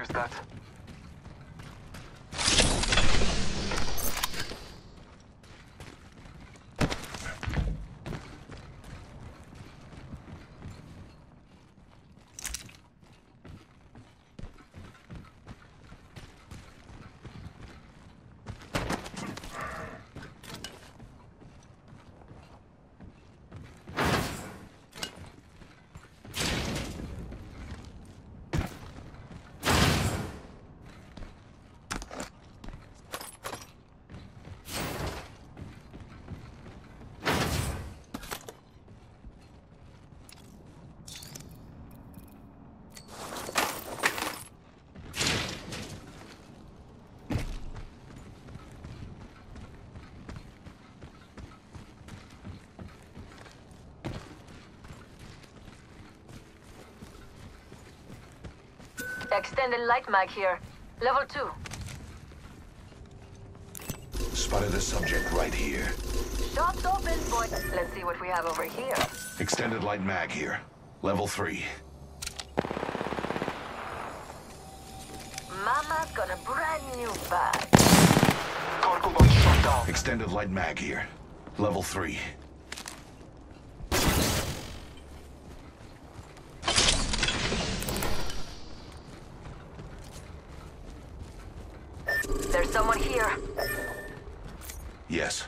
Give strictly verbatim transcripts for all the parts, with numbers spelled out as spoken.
use that. Extended light mag here. Level two. Spotted a subject right here. Shop's open, boy. Let's see what we have over here. Extended light mag here. Level three. Mama's got a brand new bag. Cargo box shut down. Extended light mag here. Level three. There's someone here. Yes.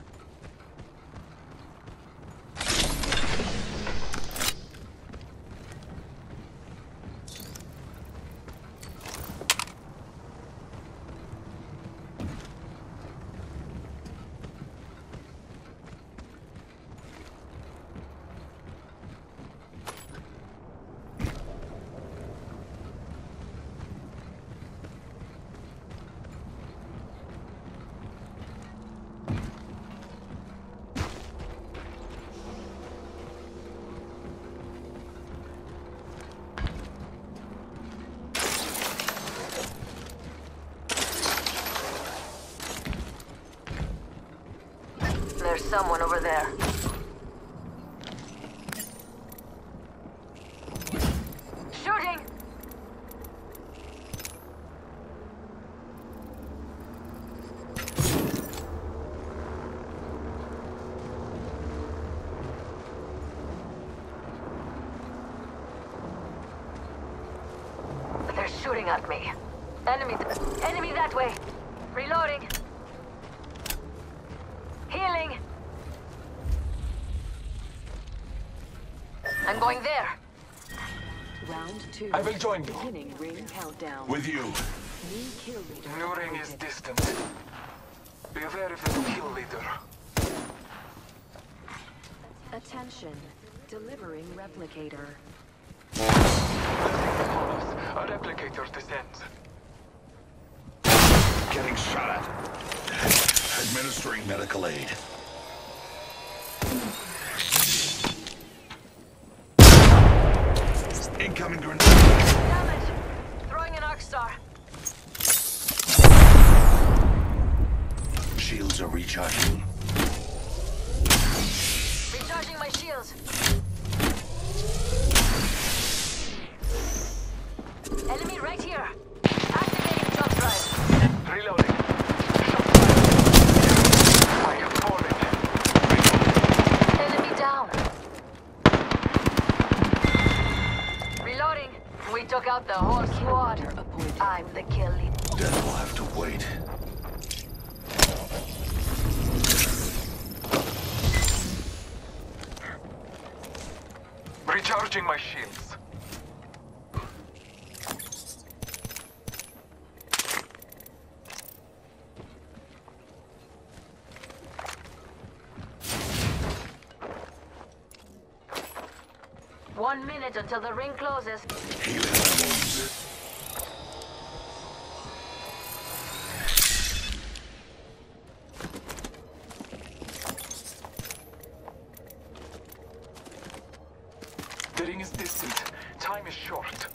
There's someone over there. Shooting! They're shooting at me. Enemy, enemy that way. Reloading. Healing. I'm going there. Round two. I will join you. Beginning ring countdown. With you. New kill leader. New ring is appointed. distant. Be aware if it's a kill leader. Attention. Delivering replicator. A replicator descends. Getting shot at. Administering medical aid. Incoming grenade. Damage. Throwing an arc star. Shields are recharging. Recharging my shields. Enemy right here. Activating jump drive. Reloading. Shot fired. I have fallen. Enemy down. Reloading. We took out the whole squad. Appointed. I'm the kill leader. Death will have to wait. Recharging my shields. One minute until the ring closes. Healing my wounds. The ring is distant. Time is short.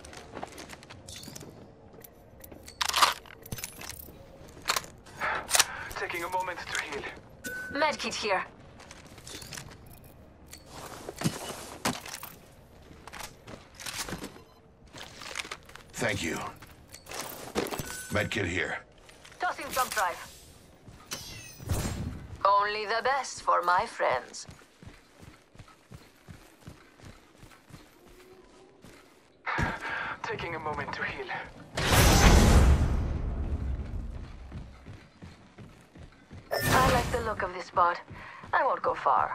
Taking a moment to heal. Medkit here. Thank you. Medkit here. Tossing jump drive. Only the best for my friends. Taking a moment to heal. I like the look of this spot. I won't go far.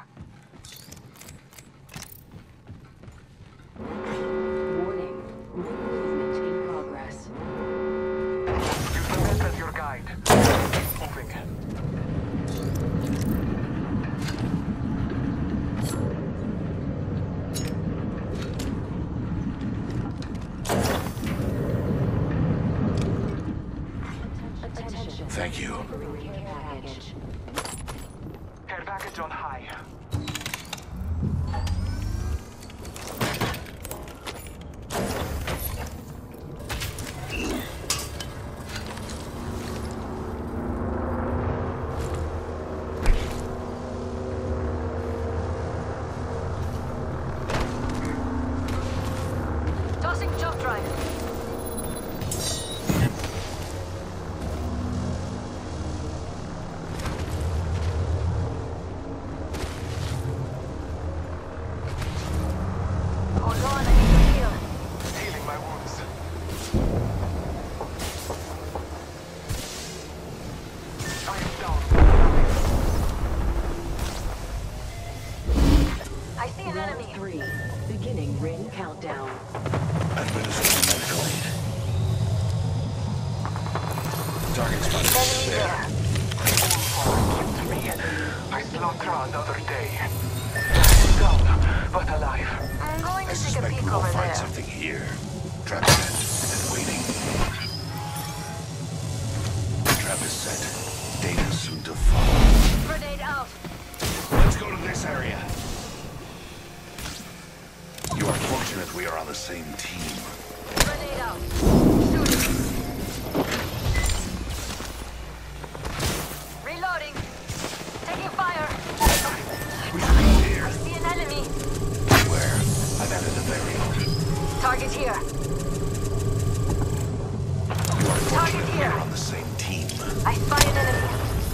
Warning. Movement in progress. Use the net as your guide. Keep moving. Attention. Thank you. Care package. Care package on high. Tossing jump drive. Hold on, I need to heal. Healing my wounds. I am down. I see an Round enemy. three. Beginning ring countdown. Administering medical aid. Target spotted. Enemy There. there. All killed me. I slaughter another day. Down, but alive. I'm going I to take a suspect peek we will over find there. something here. Trap set and waiting. Trap is set. Data soon to follow. Grenade out. Let's go to this area. You are fortunate we are on the same team. Grenade out. Shooting. Reloading. Taking fire. We should go here. I see an enemy. Where? I've added a variable. Target here. You are Target fortunate we here. are on the same team. I spy an enemy.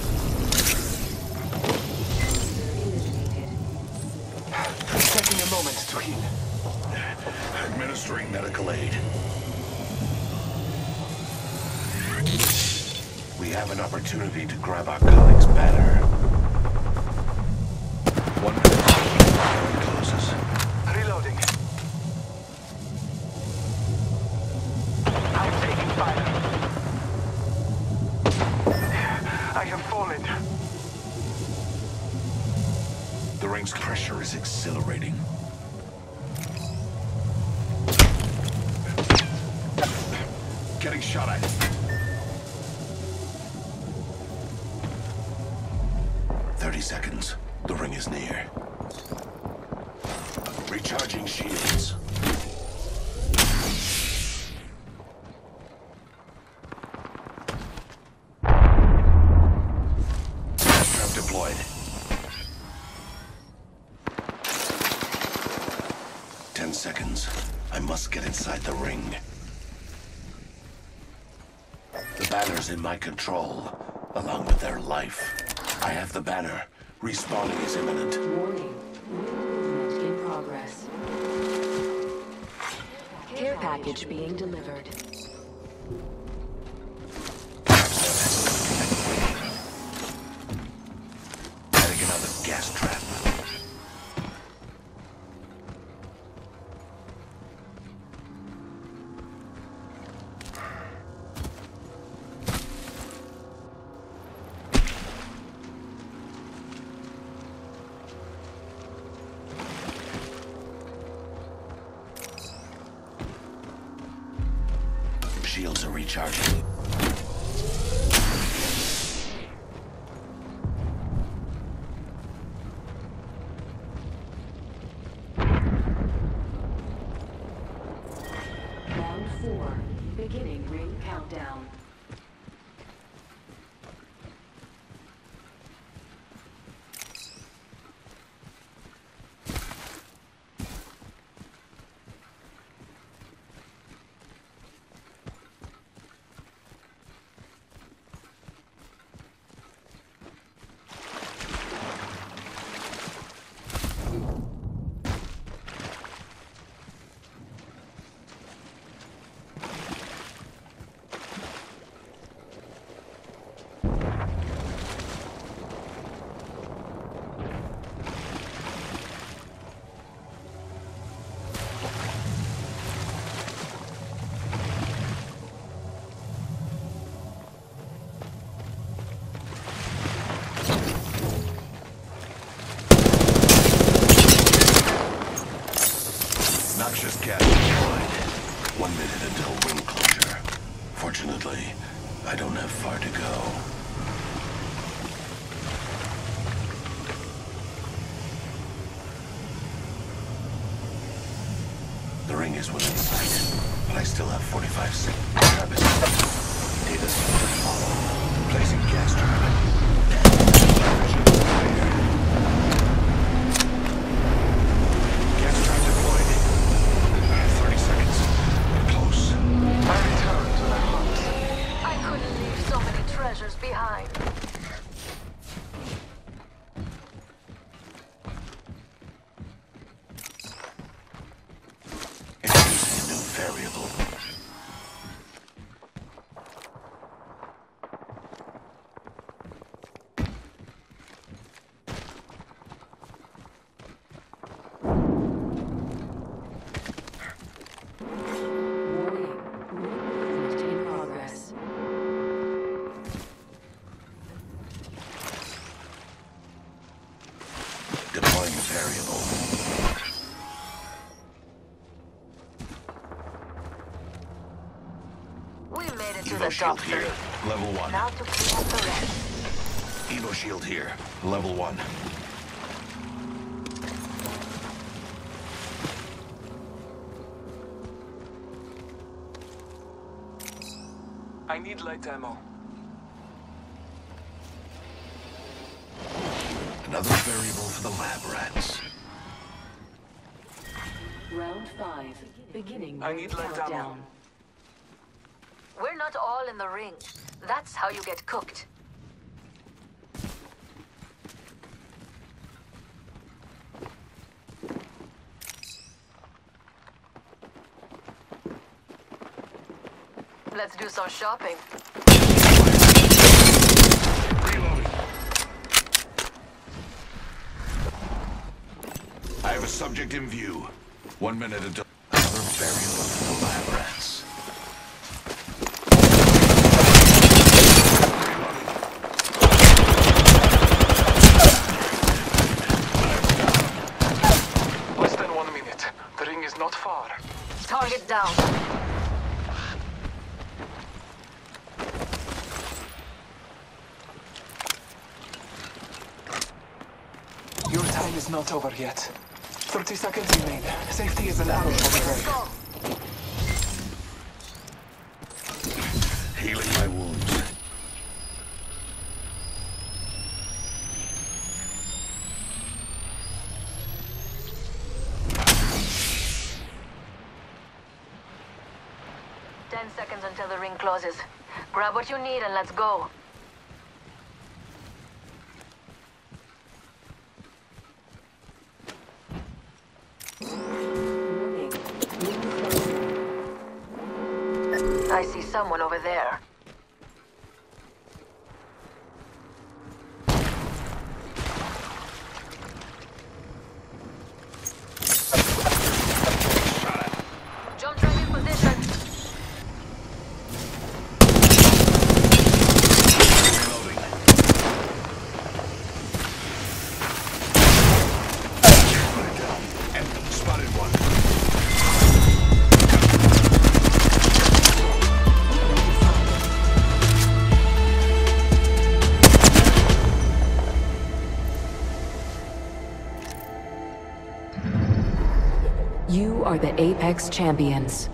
Taking a moment to heal. Administering medical aid. We have an opportunity to grab our colleague's banner. One minute. It closes. Reloading. I'm taking fire. I have fallen. The ring's pressure is exhilarating. Getting shot at. Thirty seconds. The ring is near. Recharging shields. Trap deployed. Ten seconds. I must get inside the ring. The banner's in my control, along with their life. I have the banner. Respawning is imminent. Warning. Movement in progress. Care package being delivered. Adding another gas trap. Shields are recharging. Round four. Beginning ring countdown. Access gap deployed. One minute until ring closure. Fortunately, I don't have far to go. The ring is within sight, but I still have forty-five seconds. Travis. Data center follow. Placing gas turbine. Leveraging the fire. Gas trap deployed. thirty seconds. We're close. I return to the hunt. I couldn't leave so many treasures behind. Introducing a new variable. Warning. Movement in progress. Deploying the variable. We made it to Evo the shield top here. three. Level one. Now to clean up the rest. Evo shield here. Level one. I need light ammo. Another variable for the lab rats. Round five. Beginning I ring need light ammo. countdown. We're not all in the ring. That's how you get cooked. Let's do some shopping. Reloading. I have a subject in view. One minute until another variable for the lab rats. Less than one minute. The ring is not far. Target down. Your time is not over yet. thirty seconds remain. Safety is an arrow from the Let's grave. go. Healing my wounds. Ten seconds until the ring closes. Grab what you need and let's go. Warning. Ring closing. I see someone over there. Jump drive in position. Reloading. Put it down. Enemy spotted one. You are the Apex Champions.